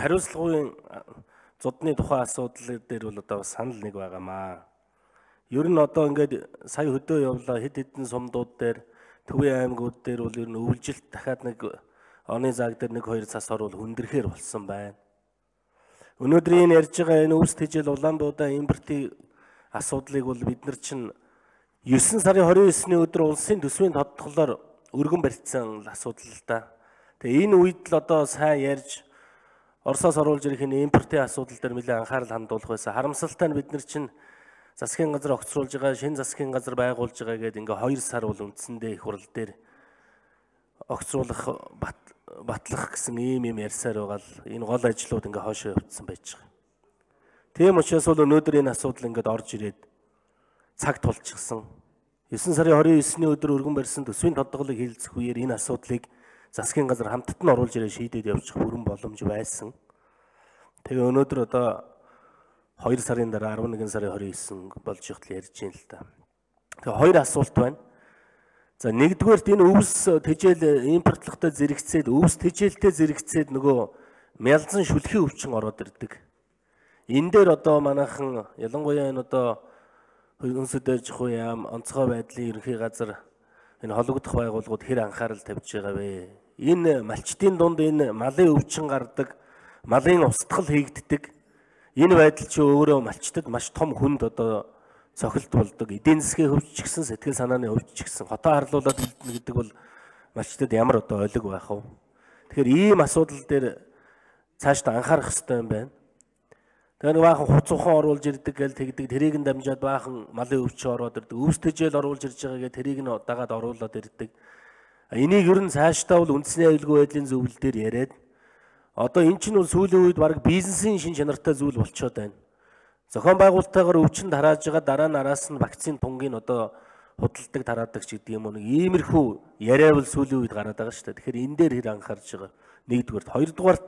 хариуцлагын зодны тухай асуудал дээр бол одоо санал нэг байгаамаа. Ер нь одоо ингээд сая хөдөө явлаа хэд хэдэн сумдууд дээр Төвийн аймагуд дээр бол ер нь өвлжилт дахиад нэг оны заг дээр 1-2 цас орвол хүндрэхээр болсон байна. Өнөөдөр энэ ярьж байгаа энэ өвс тэжээл Улаанбуудаа импортын асуудлыг бол бид нар чинь 9 сарын 29-ний өдөр улсын төсвийн тодтголоор өргөн барьцсан асуудал л да. Тэгээ энэ үед л одоо сайн ярьж Оросоос оруулж ирэх энэ импортын асуудал дээр нэлээд анхаарал хандуулах байсан. Харамсалтай нь бид нар чинь засгийн газар огцруулж байгаа, шинэ засгийн газар байгуулж байгаа гэдэг ингээ 2 сар бол үндсэндээ их хурал дээр огцруулах батлах гэсэн ийм ярьсаар байгаа л энэ гол ажлууд ингээ хоошоо явагдсан байж байгаа. Тийм учраас бол өнөөдөр энэ асуудал ингээд орж ирээд цаг тулчихсан. 9 сарын 29-ний өдөр өргөн барьсан төсвийн тодтголыг хилцэх үеэр энэ асуудлыг засгийн газар хамтд нь оруулж ирээд шийдээд явчих бүрэн боломж байсан. Тэгээ өнөөдөр одоо 2 сарын дараа 11 сарын 29 болж ихтэл ярьж байна л да. Тэгээ хоёр асуулт байна. За нэгдүгээрт энэ өвс тэжээл импортлохтой зэрэгцээд өвс тэжээлтэй зэрэгцээд нөгөө мялзан шүлхийн өвчин ороод ирдэг. Энэ дээр одоо манайхан ялангуяа энэ одоо өнсөд аж ахуй яам онцгой байдлын ерөнхий газар энэ хологдох байгууллагууд хэр анхаарал тавьж байгаа вэ? Энэ малчтын дунд энэ малын өвчин гардаг, малын устгал хийгддэг. Энэ байдал чи өөрөө малчтад маш том хүнд одоо цохилт болдог. Эдийн засгийн хөвч ч гэсэн сэтгэл санааны хөвч ч гэсэн хотоо харлуулад үлдэнэ гэдэг бол малчтад ямар одоо олиг байх вэ? Тэгэхээр ийм асуудал дээр цаашдаа анхаарах хэрэгтэй юм байна. Тэгэхээр баахан хуцуухан оруулж ирдэг гэл тэгдэг тэрийг нь дамжаад баахан малын өвчин ороод ирдэг. Өвс тэжээл оруулж ирж байгаа гэх тэрийг нь дагаад оруулаад ирдэг. Энийг ер нь цаашдаа бол үндэсний аюулгүй байдлын зөвлөл дээр яриад одоо эн чинь бол сүүлийн үед баг бизнесийн шин чанартай зүйл болчиход байна. Зохион байгуулалтаагаар өвчин тарааж байгаа дараа нь араас нь вакцины тунгийн одоо худалдаг тараадаг ч гэдэг юм уу нэг иймэрхүү яриа бол сүүлийн үед гараад байгаа шүү дээ. Тэгэхээр энэ дээр хэр анхаарч байгаа. Нэгдүгээр, хоёрдугаарт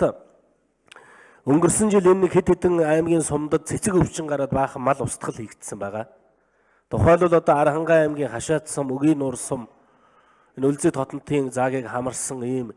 өнгөрсөн жил энэ хэд хэдэн аймгийн сумдад цэцэг өвчин гараад баахан мал устгал хийгдсэн байгаа. Тухайлбал одоо Архангай аймгийн Хашаат сум, Өгийн нуур сум энэ Үлзий хотонтын заагийг хамарсан ийм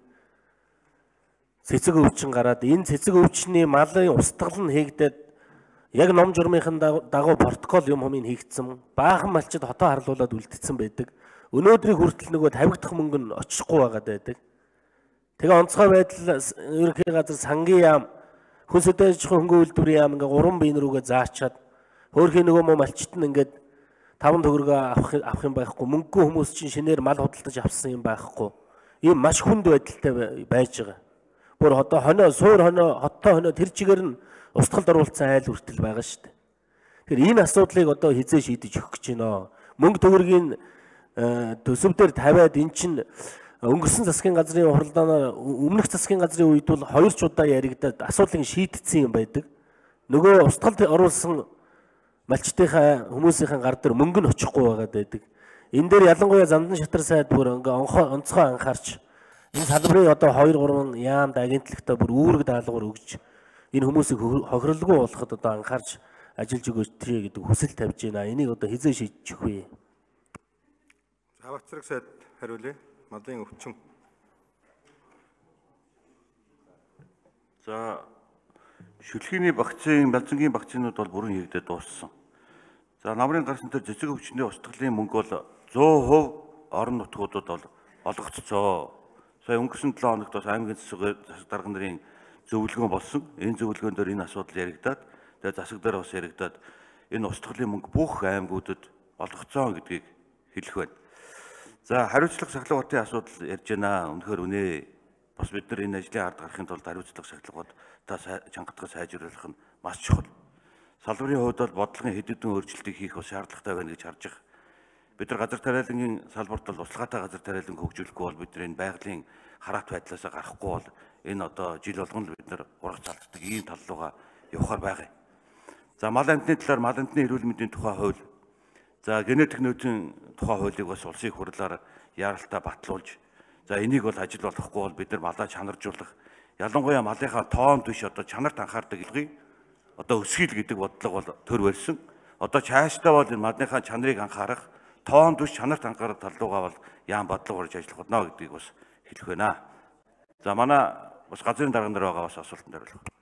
цэцэг өвчин гараад энэ цэцэг өвчний малын устгал нь хийгдээд яг ном журмынхын дагуу протокол юм хумыг хийгдсэн. Баахан малчид хотоо харлуулад үлдсэн байдаг. Өнөөдрийг хүртэл нөгөө тавигдах мөнгө нь очихгүй байгаад байдаг. Тэгээ онцгой байдал ерөнхий газар сангийн яам хүн сэдэж хөнгө үйлдвэрийн яам ингээ 3 биен рүүгээ заачаад хөөрхийн нөгөө муу малчит нь ингээд 5 төгрөгөө авах юм байхгүй. Мөнгөгүй хүмүүс чинь шинээр мал худалдаж авсан юм байхгүй. Ийм маш хүнд байдалтай байж байгаа. Бүр одоо хоноо суур хоноо хоттой хоноо тэр чигээр нь устгалд оруулсан айл хүртэл байгаа шүү дээ. Тэгэхээр энэ асуудлыг одоо хизээ шийдэж өгөх гэж байна. Мөнгө төгрөгийн төсөв дээр тавиад эн чинь өнгөрсөн засгийн газрын хуралдаанаар өмнөх засгийн газрын үед бол 2 ч удаа яригдаад асуудлыг шийдтсэн юм байдаг. Нөгөө устгалд оруулсан малчтынхаа хүмүүсийн гар дээр мөнгө нь очихгүй байгаад байдаг. Энэ дээр ялангуяа Зандан шатар сайд бүр ингээ онцгой анхаарч энэ салбарын одоо 2-3 яамд агентлагтай бүр үүрэг даалгавар өгж энэ хүмүүсийг хохирлгүй болоход одоо анхаарч ажиллаж өгөөч гэдэг хүсэл тавьж байна. Энийг одоо хизээ шийдчих вэ? Хавцраг сайд хариулъя. Малын өвчин. За шүлхийний вакцины, мялзангийн вакцинууд бол бүрэн хийгдээд дууссан. За намрын гарсантай цэцэг өвчний устгалын мөнгө бол 100% орон нутгуудад бол олгогдсон. Сая өнгөрсөн 7 хоногт бас аймгийн засаг дарга нарын зөвлөгөө болсон. Энэ зөвлөгөөн дээр энэ асуудал яригдаад тэгээ засаг дээр бас яригдаад энэ устгалын мөнгө бүх аймагуудад олгогдсон гэдгийг хэлэх байна. За хариуцлага сахилгын асуудал ярьж байна. Үнэхээр үнэ. Бас бид нар энэ ажлын ард гарахын тулд хариуцлага сахилгууд та чангатгаж сайжруулах нь маш чухал. Салбарын хувьд бол бодлогын хэд хэдэн өөрчлөлтийг хийх бас шаардлагатай байна гэж харж байгаа. Бид нар газар тариалангийн салбарт бол услахаатай газар тариаланг хөгжүүлэхгүй бол бид нар энэ байгалийн хараат байдлаас гарахгүй бол энэ одоо жил болгон л бид нар урах цалддаг ийм тал руугаа явахаар байгаа. За мал амтны талаар мал амтны эрүүл мэндийн тухай хууль, за генетик нөөцийн тухай хуулийг бас улсын хурлаар яаралтай батлуулж, за энийг бол ажил болохгүй бол бид нар малаа чанаржуулах, ялангуяа малынхаа тоон биш одоо чанарт анхаардаг илгий одоо өсгөл гэдэг бодлого бол төр барьсан. Одоо цаашдаа бол энэ малынхаа чанарыг анхаарах, тоон биш чанарт анхаарах тал руугаа бол яам бодлого урьж ажиллах болно гэдгийг бас хэлэх байна. За манай бас газрын дарга нар байгаа бас асуултанд хариулах.